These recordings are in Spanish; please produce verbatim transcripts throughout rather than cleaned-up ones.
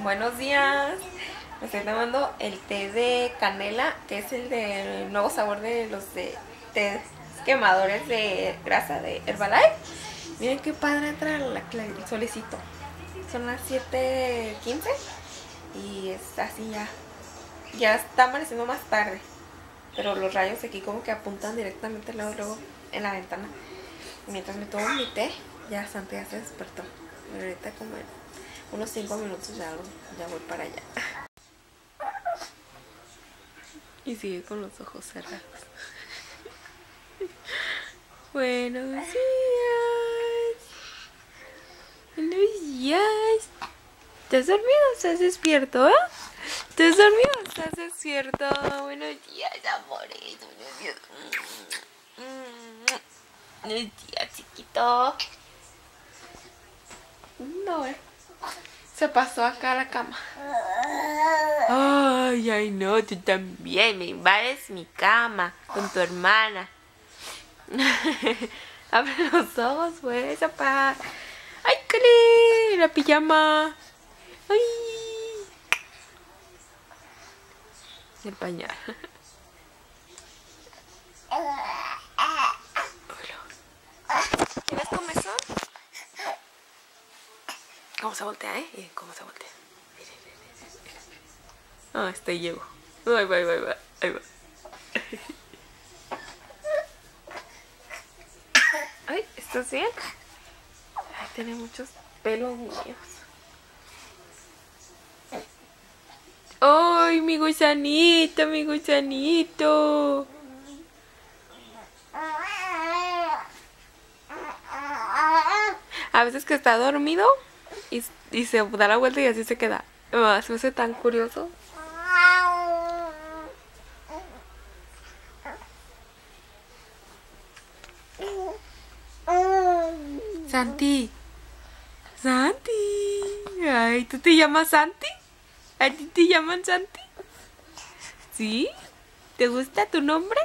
Buenos días. Me estoy tomando el té de canela, que es el del nuevo sabor de los de té quemadores de grasa de Herbalife. Miren qué padre entra la, la, el solecito. Son las siete quince y está así ya. Ya está amaneciendo más tarde, pero los rayos aquí como que apuntan directamente luego, luego en la ventana. Y mientras me tomo mi té, ya Santi ya se despertó. Y ahorita como en unos cinco minutos ya, ya voy para allá. Y sigue con los ojos cerrados. Buenos días. Buenos días. ¿Estás dormido o estás despierto? ¿Eh? ¿Estás dormido o estás despierto? Buenos días, amores. Buenos días. Buenos días, chiquito. No, eh. Se pasó acá a la cama. Ay, ay, no, tú también me invades mi cama con tu hermana. Abre los ojos, pues, papá. Ay, qué la pijama. Ay. El pañal. ¿Quieres comezón? ¿Cómo se voltea, eh? ¿Cómo se voltea? Ah, este llevo. Ahí va, ahí va, ahí va. Ahí va. Ay, ¿estás bien? Ay, tiene muchos pelos míos. Ay, mi gusanito, mi gusanito. A veces que está dormido y, y se da la vuelta y así se queda. Oh, se me hace tan curioso. Santi. Santi. Ay, ¿tú te llamas Santi? ¿A ti te llaman Santi? ¿Sí? ¿Te gusta tu nombre?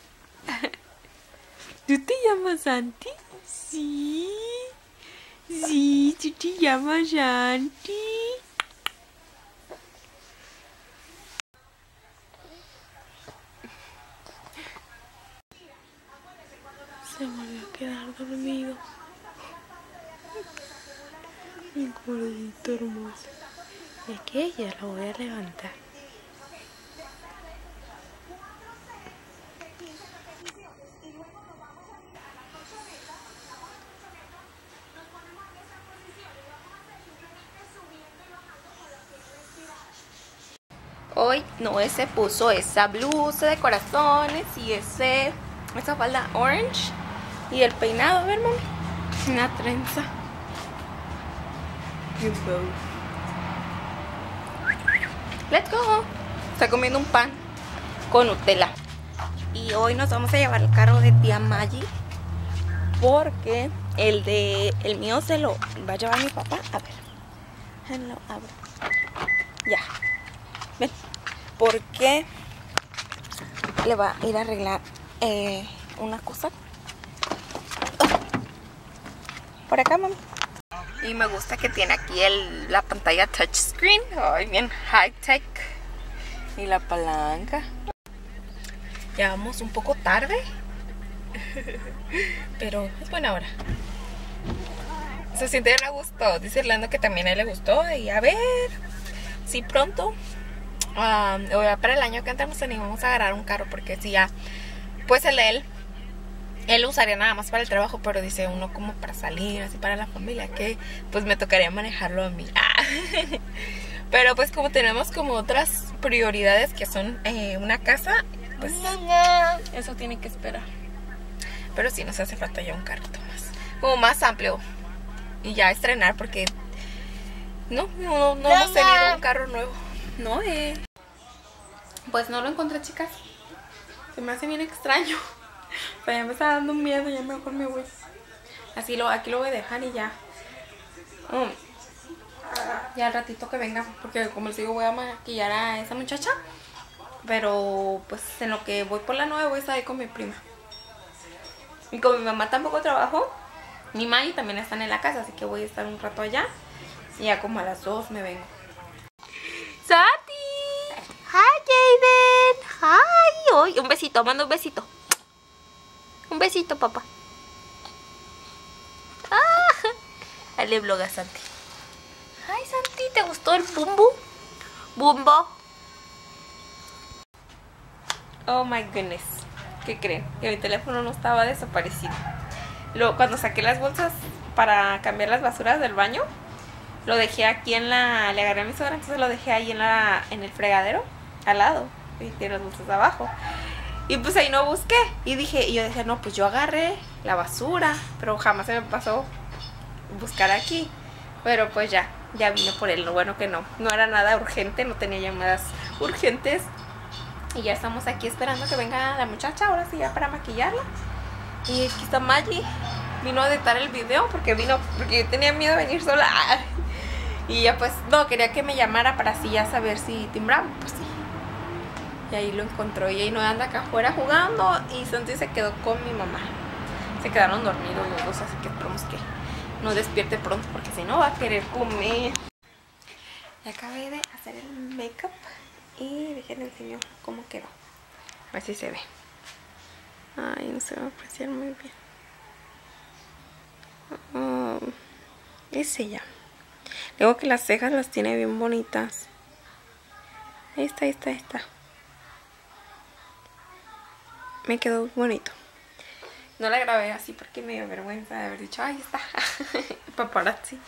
¿Tú te llamas Santi? Sí. Sí, tú te llamas Santi. Se volvió a quedar dormido. Mi gordito hermoso. Es que ya lo voy a levantar. Hoy Noé se puso esa blusa de corazones y ese esa falda orange y el peinado, a ver, mami, una trenza. Let's go. Está comiendo un pan con Nutella. Y hoy nos vamos a llevar el carro de tía Maggie porque el de el mío se lo va a llevar mi papá. A ver, déjenlo abro. Ya. Ven. Porque le va a ir a arreglar eh, una cosa. Por acá, mami. Y me gusta que tiene aquí el, la pantalla touchscreen. Ay, bien high tech. Y la palanca. Ya vamos un poco tarde. Pero es buena hora. Se siente bien a gusto. Dice Orlando que también a él le gustó. Y a ver si pronto, um, para el año que entra, nos animamos a agarrar un carro. Porque si ya, pues el de él, él lo usaría nada más para el trabajo, pero dice uno como para salir, así para la familia, que pues me tocaría manejarlo a mí. Ah. Pero pues como tenemos como otras prioridades que son eh, una casa, pues eso tiene que esperar. Pero sí nos hace falta ya un carrito más, como más amplio. Y ya estrenar porque no, no, no hemos tenido un carro nuevo. No, eh. Pues no lo encontré, chicas. Se me hace bien extraño. O sea, ya me está dando miedo, ya mejor me voy. Así lo, aquí lo voy a dejar y ya. Mm. Ya al ratito que venga, porque como les digo, voy a maquillar a esa muchacha. Pero pues en lo que voy por la nueve voy a estar ahí con mi prima. Y como mi mamá tampoco trabajó, mi Maggie también están en la casa, así que voy a estar un rato allá. Y ya como a las dos me vengo. Santi. Hi, Jaden. Hi. Hoy, un besito, manda un besito. Un besito, papá. Ah, dale vlog a Santi. Ay, Santi, ¿te gustó el bumbo? Bumbo. Oh my goodness. ¿Qué creen? Que mi teléfono no estaba desaparecido. Luego, cuando saqué las bolsas para cambiar las basuras del baño, lo dejé aquí en la... Le agarré a mi suegra, entonces lo dejé ahí en la en el fregadero, al lado. Y tiene las bolsas abajo. Y pues ahí no busqué. Y dije, y yo dije, no, pues yo agarré la basura. Pero jamás se me pasó buscar aquí. Pero pues ya, ya vine por él. Lo bueno que no, no era nada urgente, no tenía llamadas urgentes. Y ya estamos aquí esperando que venga la muchacha, ahora sí ya para maquillarla. Y aquí está Maggie. Vino a editar el video porque vino, porque yo tenía miedo de venir sola. Y ya pues, no, quería que me llamara para así ya saber si timbramos. Pues sí. Y ahí lo encontró. Y ahí no anda acá afuera jugando. Y Santi se quedó con mi mamá. Se quedaron dormidos los dos, así que esperamos que no despierte pronto porque si no va a querer comer. Ya acabé de hacer el make-up. Y déjenme enseñar cómo quedó. A ver si se ve. Ay, no se va a apreciar muy bien. Um, es ella. Luego que las cejas las tiene bien bonitas. Ahí está, ahí está, ahí está. Me quedó bonito. No la grabé así porque me dio vergüenza de haber dicho, ahí está. Paparazzi.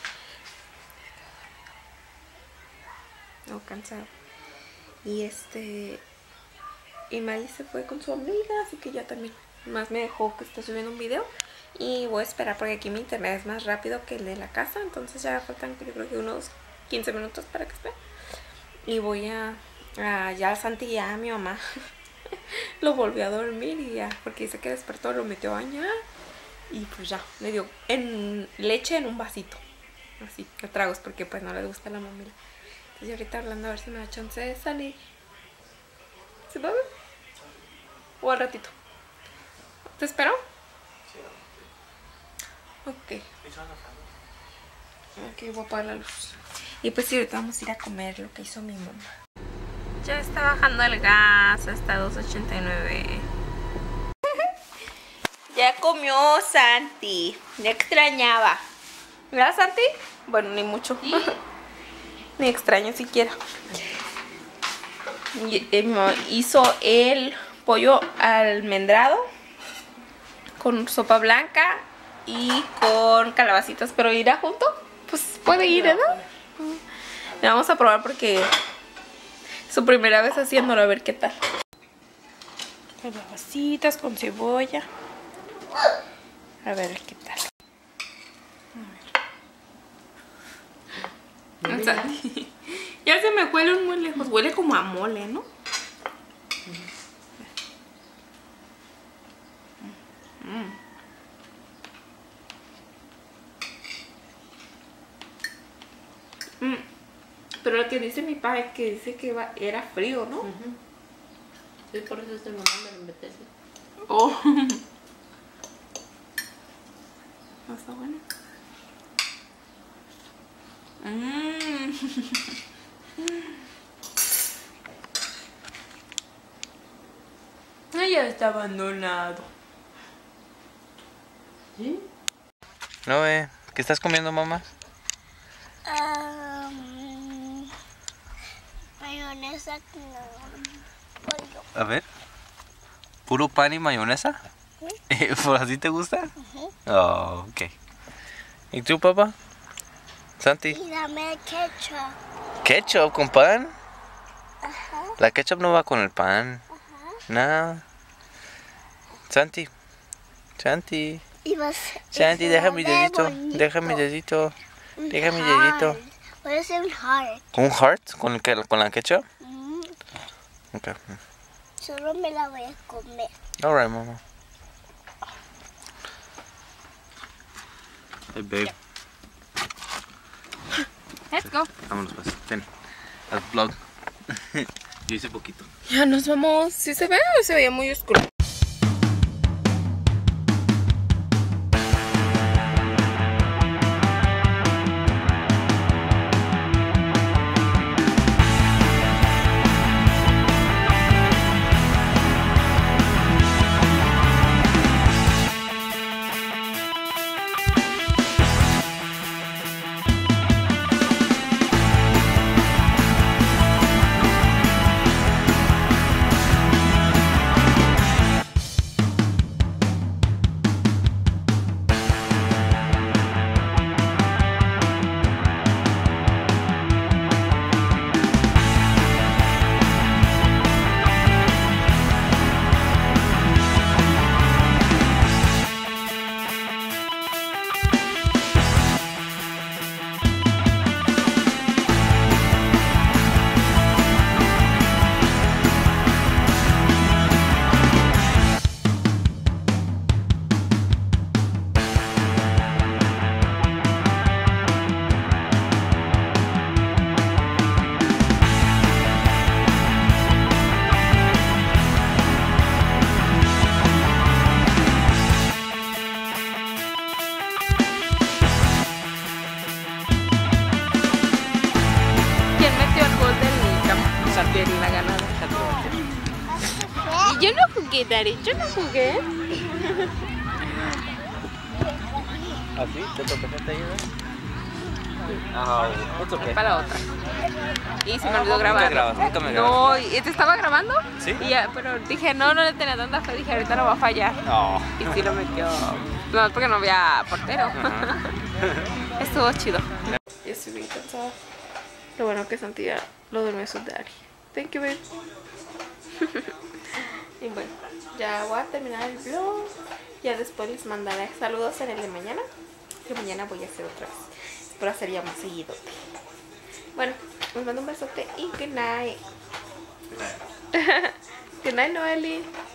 No, cansado. Y este... Y Maggie se fue con su amiga, así que ya también más me dejó que está subiendo un video. Y voy a esperar porque aquí mi internet es más rápido que el de la casa. Entonces ya faltan, yo creo que unos quince minutos para que esté. Y voy a... a ya a Santi, ya a mi mamá lo volvió a dormir y ya, porque dice que despertó, lo metió a bañar. Y pues ya, le dio en leche en un vasito. Así, a tragos, porque pues no le gusta la mamila. Entonces ahorita hablando a ver si me da chance de salir. ¿Se va a ver? ¿O al ratito? ¿Te espero? Ok. Ok, voy a apagar la luz. Y pues sí, ahorita vamos a ir a comer lo que hizo mi mamá. Ya está bajando el gas hasta dos ochenta y nueve. Ya comió Santi. Ya extrañaba. ¿Verdad, Santi? Bueno, ni mucho. ¿Sí? Ni extraño siquiera. Y, eh, mi mamá hizo el pollo almendrado con sopa blanca y con calabacitas. Pero irá junto, pues puede ir, ¿verdad? Le vamos a probar porque es su primera vez haciéndolo, a ver qué tal. Calabacitas con cebolla. A ver qué tal. A ver. Santi. Ya se me huele muy lejos. Huele como a mole, ¿no? Mm. Mm. Pero lo que dice mi padre es que dice que va, era frío, ¿no? Uh-huh. Sí, por eso este mamá me lo metí. Oh. ¿No está bueno? Mmm. Ay, ya está abandonado. ¿Sí? No, eh. ¿Qué estás comiendo, mamá? Um, mayonesa con pollo. A ver. ¿Puro pan y mayonesa? ¿Sí? ¿Por así te gusta? Uh-huh. Oh, ok. ¿Y tú, papá? Santi. Y dame ketchup. ¿Ketchup con pan? Ajá. La ketchup no va con el pan. Ajá. Nada. Santi. Santi. Y vas, Santi, y deja mi se ve dedito. bonito. Deja mi dedito. Un Deja mi heart. dedito. Puede ser un heart. ¿Un heart? ¿Con, el que- con la ketchup? Mm, Ok. Solo me la voy a comer. Alright, mamá. Hey, babe. Let's go. Vámonos, pues. Ten. Haz vlog. Yo hice poquito. Ya nos vamos. ¿Sí se ve o se veía muy oscuro? de la gana de esta Y yo no jugué, Dari, yo no jugué. ¿Así? ¿Te tocaste ahí, verdad? Ah, it's okay. Para la otra. Y se me olvidó Nunca grabar. grabas, nunca me No, ¿y te estaba grabando? ¿Sí? Y ya, pero dije, no, no le tenía tanta fe. Dije, ahorita no va a fallar. No. Y sí lo metió. No, porque no había portero. Estuvo chido. Ya estoy bien cansada. Lo bueno que Santilla lo duerme su daddy. Thank you, babe. Y bueno, ya voy a terminar el vlog. Ya después les mandaré saludos en el de mañana. Que mañana voy a hacer otra vez. Espero hacer ya más seguido. Bueno, les mando un besote y good night. Good night, Noeli.